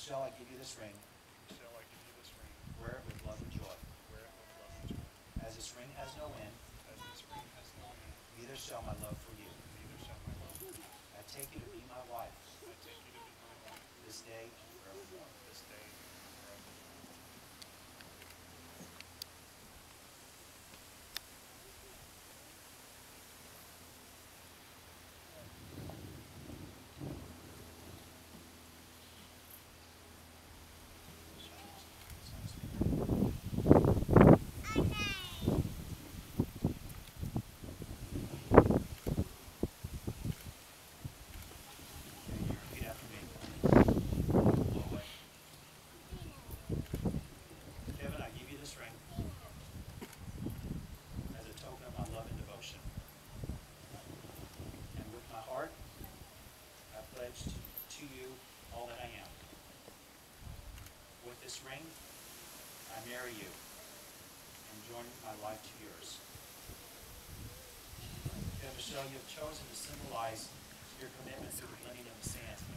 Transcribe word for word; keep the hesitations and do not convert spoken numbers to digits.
Michelle, I give you this ring. Michelle, I give you this ring. Wear it with love and joy. Wear it with love and joy. As this ring has no end, As this ring has no end, neither shall my love for you. neither shall my love for you. I take you to be my wife I take you to be my wife this day and forevermore. this day and forevermore. Okay, you repeat after me. Blow away. Kevin, I give you this ring as a token of my love and devotion. And with my heart, I pledge to, to you all that I am. With this ring, I marry you and join my life to yours. Okay, Michelle, you have chosen to symbolize your commitment to the blending of the sands